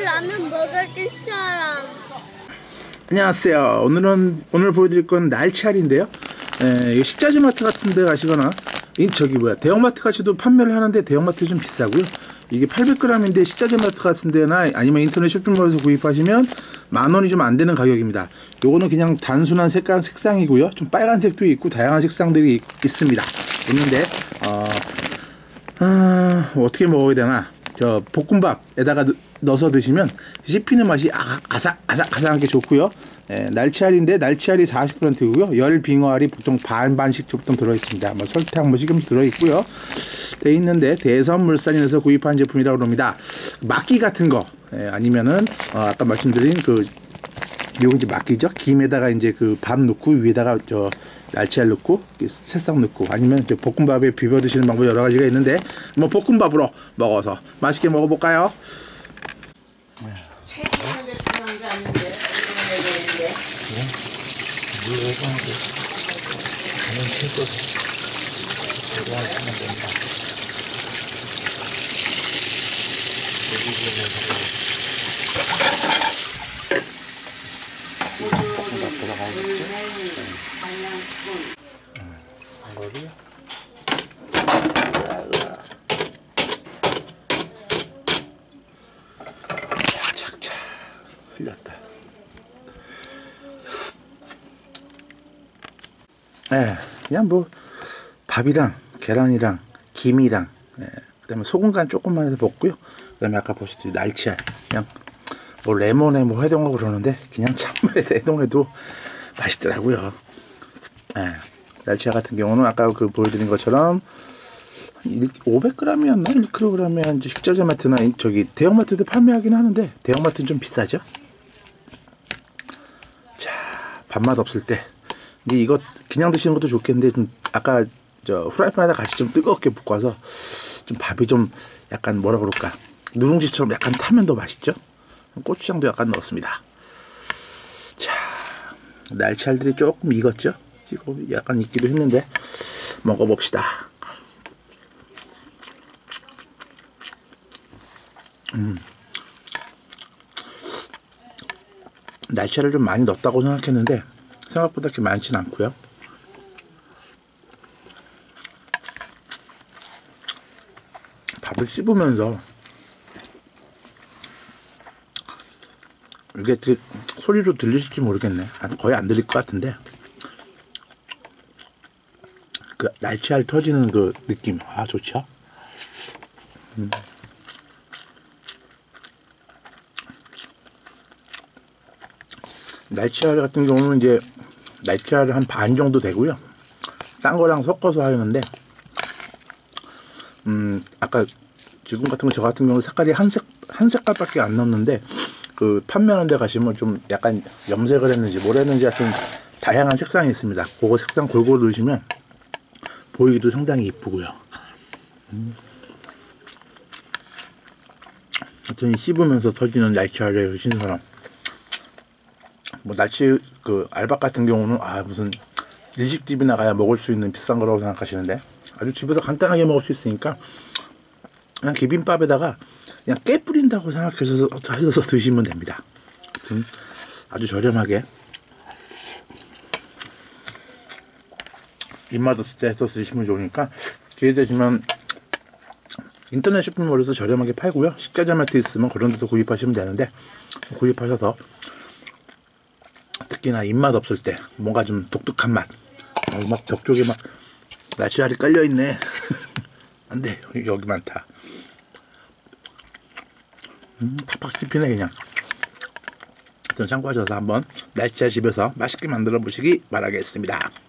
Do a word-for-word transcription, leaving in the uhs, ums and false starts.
라면 먹을 사람. 안녕하세요. 오늘은 오늘 보여드릴 건 날치알인데요. 에, 식자재 마트 같은 데 가시거나 이 저기 뭐야 대형마트 가셔도 판매를 하는데 대형마트 좀 비싸고요. 이게 팔백 그램인데 식자재 마트 같은 데나 아니면 인터넷 쇼핑몰에서 구입하시면 만 원이 좀 안 되는 가격입니다. 요거는 그냥 단순한 색깔 색상이고요. 좀 빨간색도 있고 다양한 색상들이 있, 있습니다. 있는데 어, 아, 어떻게 먹어야 되나? 저 볶음밥에다가 넣어서 드시면 씹히는 맛이 아, 아삭 아삭 아삭한 게 좋고요. 예, 날치알인데 날치알이 사십 퍼센트고요. 열 빙어알이 보통 반 반씩 보통 들어 있습니다. 뭐 설탕 뭐 식염수 들어 있고요. 돼 있는데 대선물산인에서 구입한 제품이라고 합니다. 막기 같은 거 예, 아니면은 어, 아까 말씀드린 그 요거 이제 막기죠. 김에다가 이제 그 밥 넣고 위에다가 저 날치알 넣고 새싹 넣고 아니면 이제 볶음밥에 비벼 드시는 방법 여러 가지가 있는데 뭐 볶음밥으로 먹어서 맛있게 먹어볼까요? 착착 흘렸다. 예, 그냥 뭐 밥이랑 계란이랑 김이랑 예, 그다음에 소금 간 조금만 해서 먹고요. 그다음에 아까 보셨듯이 날치알 그냥 뭐 레몬에 뭐 해동하고 그러는데 그냥 찬물에 해동해도 맛있더라고요. 예, 날치알 같은 경우는 아까 그 보여드린 것처럼 오백 그램이었나 일 킬로그램에 한 식자재 마트나 저기 대형마트도 판매하긴 하는데 대형마트는 좀 비싸죠. 자, 밥맛 없을 때 근데 이거 그냥 드시는 것도 좋겠는데 좀 아까 저 후라이팬에다 같이 좀 뜨겁게 볶아서 좀 밥이 좀 약간 뭐라 그럴까 누룽지처럼 약간 타면 더 맛있죠. 고추장도 약간 넣었습니다. 자, 날치알들이 조금 익었죠. 지금 약간 익기도 했는데 먹어봅시다. 음. 날치알을 좀 많이 넣었다고 생각했는데 생각보다 그렇게 많지는 않고요. 밥을 씹으면서 이게 그 소리로 들리실지 모르겠네. 거의 안 들릴 것 같은데 그 날치알 터지는 그 느낌 아 좋죠. 음. 날치알 같은 경우는 이제 날치알 한 반 정도 되고요. 딴 거랑 섞어서 하는데 음 아까 지금 같은 거 저 같은 경우는 색깔이 한 색 한 색깔밖에 안 넣었는데 그 판매하는 데 가시면 좀 약간 염색을 했는지 뭘 했는지 하여튼 다양한 색상이 있습니다. 그거 색상 골고루 넣으시면 보이기도 상당히 이쁘고요. 음. 하여튼 씹으면서 터지는 날치알의 신선함. 뭐 날치 그 알밥 같은 경우는 아 무슨 일식집이나 가야 먹을 수 있는 비싼 거라고 생각하시는데 아주 집에서 간단하게 먹을 수 있으니까 그냥 비빔밥에다가 그냥 깨 뿌린다고 생각해서 하셔서 드시면 됩니다. 아주 저렴하게 입맛 없을 때 해서 드시면 좋으니까 기회 되시면 인터넷 쇼핑몰에서 저렴하게 팔고요. 식자재 마트 있으면 그런 데서 구입하시면 되는데 구입하셔서 특히나 입맛 없을 때 뭔가 좀 독특한 맛 어, 막 저쪽에 막 날치알이 깔려있네 안돼 여기 많다. 음, 팍팍 씹히네 그냥. 참고하셔서 한번 날치알 집에서 맛있게 만들어 보시기 바라겠습니다.